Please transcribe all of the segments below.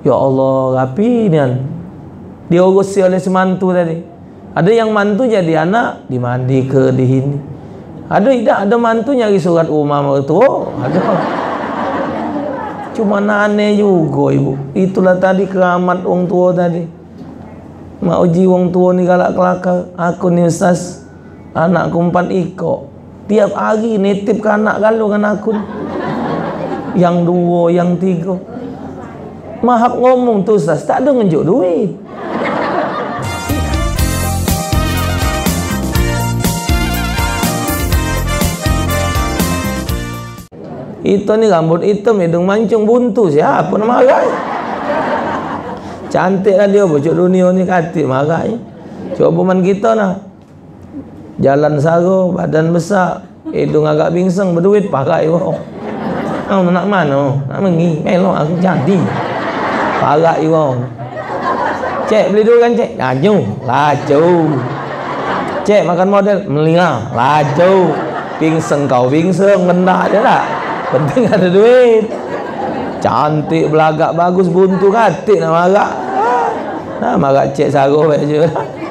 Ya Allah, rapi ni kan. Diurusi oleh semantu tadi. Ada yang mantu jadi anak, dimandi ke di ini. Ada mantu nyari surat rumah mertua. Ada. Cuma aneh juga ibu. Itulah tadi keramat orang tua tadi. Mak uji orang tua ni galak kelakar. Aku ni ustaz, anakku 4 ekor. Tiap hari nitip ke anak kalau kan aku. Yang 2, yang 3. Mahak ngomong tu ustaz, tak ada ngenjuk duit. Itu ni rambut hitam, hidung mancung, buntu. Siapa nak marah? Cantik lah dia, bocok dunia ni katik marah. Coba man kita nah. Jalan saro, badan besar, hidung agak bingseng, berduit, pakai orang. Kau nak mana? Nak mengi, melok aku jadi. Pakai orang. Cek beli dulu kan cek? Laju. Cek makan model, melingah, laju. Bingseng kau, bingseng, mendak je lah. Penting ada duit. Cantik, belagak, bagus, buntu, katik nak marah. Nah, marah cek saruh aja.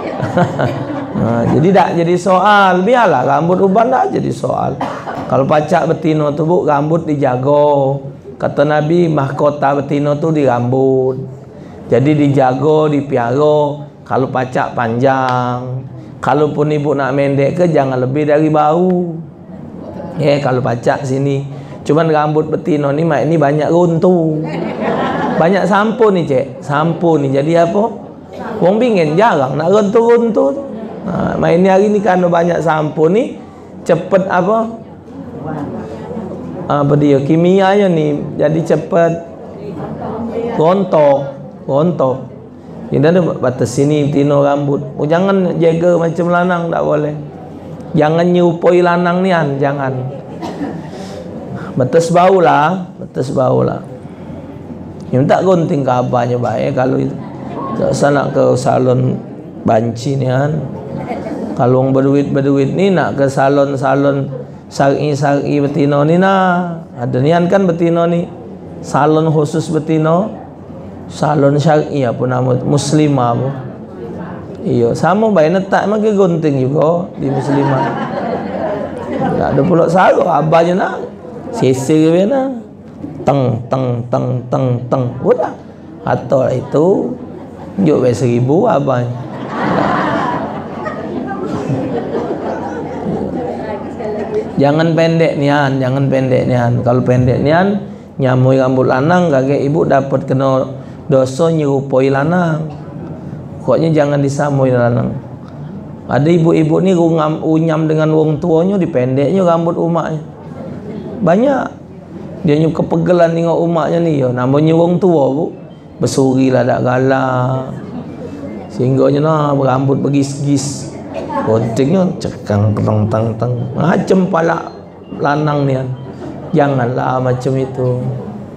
Jadi tak jadi soal. Biarlah rambut uban tak jadi soal. Kalau pacak betina tu bu, rambut dijaga. Kata Nabi, mahkota betina tu di rambut. Jadi dijaga, dipiara. Kalau pacak panjang. Kalaupun ibu nak mendek ke, jangan lebih dari bau. Kalau pacak sini. Cuman rambut betina ni mak ini banyak runtuh. Banyak sampo ni cek. Sampo ni jadi apa? Wong bingin jarang nak runtuh-runtuh. Main ni hari ni kan banyak sampo ni cepet apa? Apa dia kimianya ni jadi cepet rontok. Ini ada batas sini betina rambut. Jangan jaga macam lanang, tak boleh. Jangan nyupoi lanang ni an, jangan. Betes bau lah. Yang tak gunting ke abahnya baik kalau itu. Sana ke salon banci ni kan. Kalau orang berduit ni nak ke salon sari betina ni nah. Ada nian kan betina ni. Salon khusus betina. Salon syar'i apa nama muslimah apa. Iya, sama baik netak makin gunting juga di muslimah. Tak ada pula sarung abahnya nak. Sisi ke mana? Teng. Udah. Atau itu juk bayar 1,000 abang. Jangan pendek nian. Kalau pendek nian, nyamui rambut lanang, kakek ibu dapat kena dosa nyerupoi lanang. Pokoknya jangan disamui lanang. Ada ibu-ibu ni unyam dengan wong tuanya, dipendeknya rambut umaknya. Banyak dia nyuka kepegelan tengok umaknya ni. Namanya wong tua bu, bersuri lah tak galak, sehingga nah berambut begis-gis, guntingnya cekang teng macam pala lanang ni kan. Janganlah macam itu.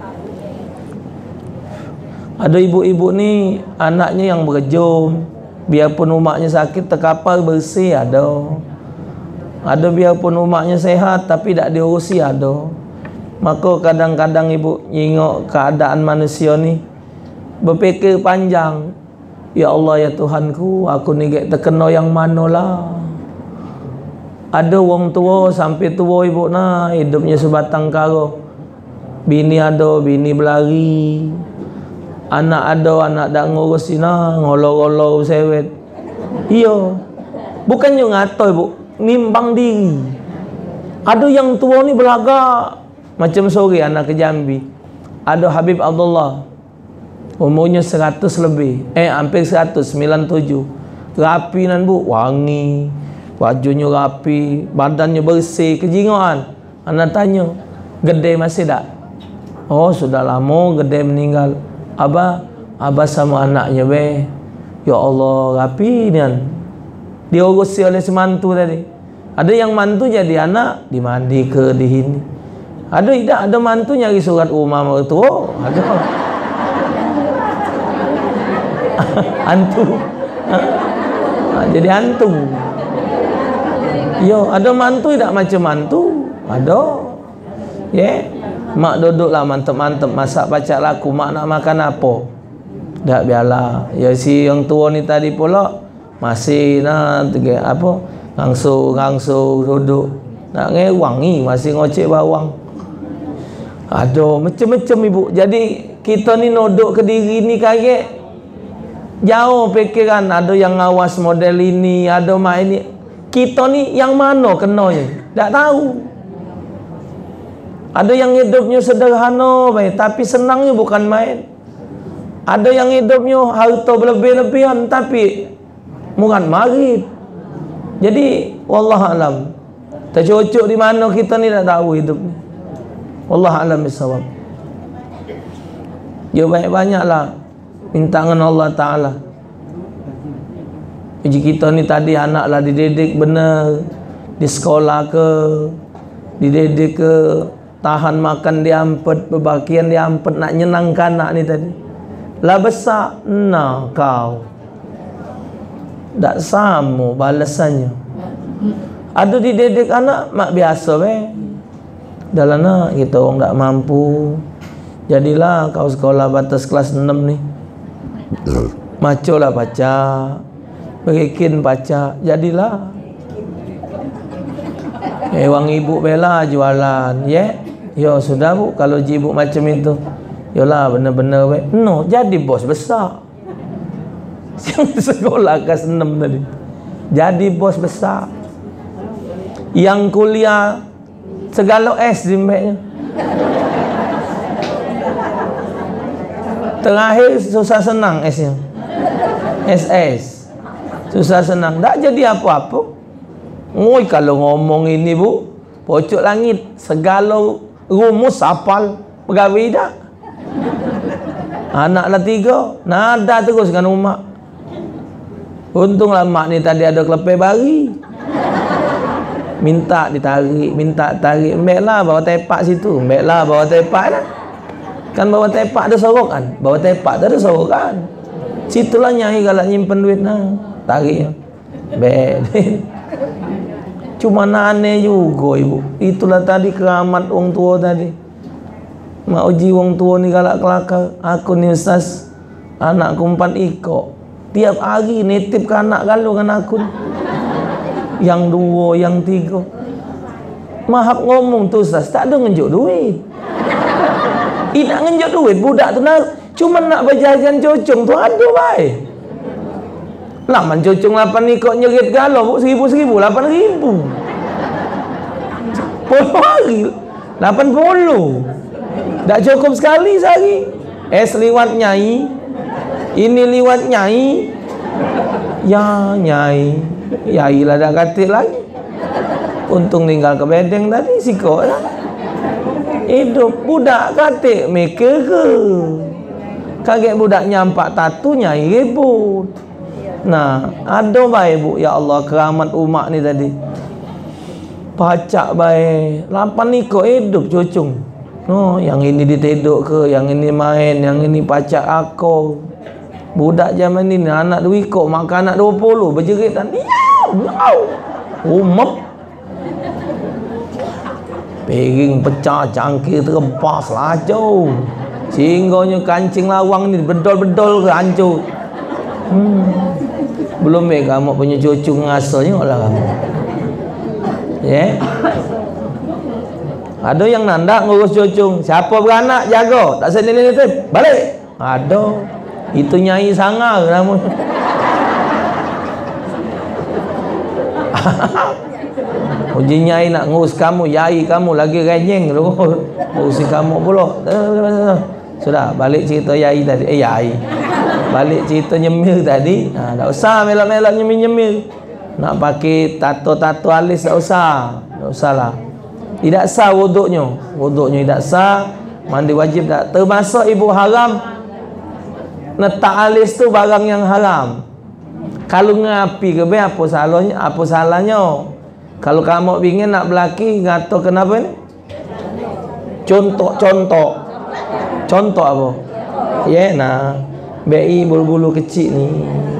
Ada ibu-ibu ni anaknya yang berjum, biarpun umaknya sakit terkapar bersih ada biarpun umaknya sehat tapi tak diurusi ada. Maka kadang-kadang ibu nyingok keadaan manusia ni, berfikir panjang. Ya Allah ya Tuhanku, aku ni terkena yang manalah. Ada wong tua sampai tua ibu nah hidupnya sebatang kara. Bini ada, bini berlari. Anak ada, anak tak ngurusi nah, ngolor-ngolor sewet. Iya. Bukan yang ngatoy bu, nimbang diri. Ada yang tua ni belagak. Macam sore anak ke Jambi. Ada Habib Abdullah. Umurnya 100 lebih. Hampir 100, 97. Rapi nan bu, wangi. Bajunya rapi, badannya bersih, kejingoan. Anak tanya, gede masih tak? Oh, sudah lama gede meninggal. Abah sama anaknya be. Ya Allah, rapi ni kan. Diurusi oleh semantu tadi. Ada yang mantu jadi anak, dimandi ke di ini. Ada mantu nyari surat rumah mertua. Ada. Hantu. Jadi hantu. Yo, ada mantu tak macam mantu? Ada. Mak duduklah mantep-mantep masak pacak laku, mak nak makan apa? dak biarlah. Ya si yang tua ni tadi pula masih nak apa ngangsu duduk nak ngewang ni, masih ngocek bawang. Aduh, macam-macam ibu. Jadi kita ni nodok ke diri ni kaget jauh fikiran. Ada yang ngawas model ini, ada mak ini. Kita ni yang mana kenanya tak tahu. Ada yang hidupnya sederhana baik, tapi senangnya bukan main. Ada yang hidupnya harta berlebih-lebihan tapi murah marid. Jadi wallahualam, tercocok di mana kita ni tak tahu hidup ni. Wallahualam bisawab. Ya banyak-banyaklah minta dengan Allah Ta'ala. Uji kita ni tadi anaklah dididik benar, di sekolah ke, dididik ke, tahan makan diampet, berbakian diampet, nak nyenangkan anak ni tadi. Lah besar, nah kau tak sama balasannya. Ada dididik anak mak biasa dalam nak kita orang tak mampu. Jadilah kau sekolah batas kelas 6 ni, macolah baca, berikin baca. Jadilah wang ibu bela jualan, yo sudah bu, kalau ibu macam itu, yolah benar-benar no, jadi bos besar. Sekolah kelas 6 tadi jadi bos besar, yang kuliah segala S di mbaknya. Terakhir susah senang S-nya, SS susah senang, tak jadi apa-apa. Ngoi kalau ngomong ini bu, pocok langit, segala rumus hafal, pegawai dah. Anaklah 3, nada terus dengan mak. Untunglah mak ni tadi ada kelepeh bari, minta ditarik, minta tarik. Embeklah bawa tepak situ, embeklah bawa tepak dah. Kan bawa tepak ada sorok kan, bawa tepak ada sorok kan. Situlah nyai kalau nyimpen duit nah, tarik. Cuma aneh juga ibu. Itulah tadi keramat orang tua tadi. Mak uji orang tua ni galak kelakar. Aku ni ustaz, anakku 4 ekor. Tiap hari nitip ke anak kalau kan aku. Yang 2, yang 3. Mahap ngomong tu ustaz, tak ada ngenjuk duit. Nak ngenjuk duit budak tu nak cuma nak berjajan cocong tu ada baik. Laman cocong 8 ekor nyerit galau bu, 1,000 8,000. 10 hari 80. Tak cukup sekali sehari. Es liwat nyai, ini liwat nyai. Ya nyai, yai lah dah katik lagi. Untung tinggal ke bedeng tadi sikok lah. Hidup budak katik mikir ke. Kaget budak nyampak tatu nyai ribut. Nah, ada baik bu, ya Allah keramat umat ni tadi. Pacak baik 8 ekor hidup cocong. No, yang ini diteduk ke, yang ini main, yang ini pacak akor. Budak zaman ni anak 2 ekor makan anak 20 berjerit dan wow. Umap. Piring pecah, cangkir terempas lacau. Singgahnya kancing lawang ni bedol-bedol ke hancur. Belum kamu punya cucu ngasanya lah kamu. Ada yang nandak ngurus cucu. Siapa beranak jaga, tak sendiri ni balik. Ada. Itu nyai sangar namanya. Uji nyai nak ngurus kamu, yai kamu lagi renyeng tu. Ngurusin kamu pula. Sudah, balik cerita yai tadi. Yai. Balik cerita nyemil tadi. Tak usah melak-melak nyemil-nyemil. Nak pakai tato-tato alis tak usah. Tak usahlah. Tidak sah wuduknya. Wuduknya tidak sah. Mandi wajib tak. Termasuk ibu haram. Letak alis tu barang yang haram. Kalau ngapi ke apa salahnya? Apa salahnya? Kalau kamu ingin nak belaki ngato kenapa ni? Contoh apa? Nah, BI bulu-bulu kecil ni.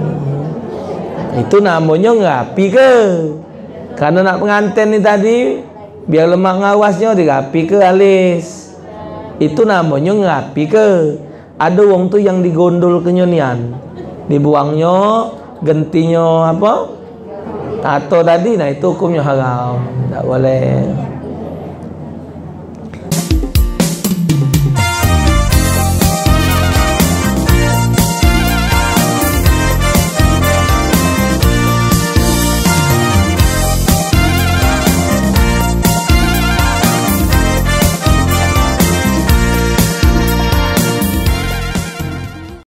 Itu namanya ngapi ke? Karena nak pengantin ni tadi biar lemak ngawasnya dirapi ke alis. Itu namanya ngapi ke? ada wong tu yang digondol kenyonian, dibuangnya, gentinya apa? Tato tadi, nah itu hukumnya haram, tak boleh.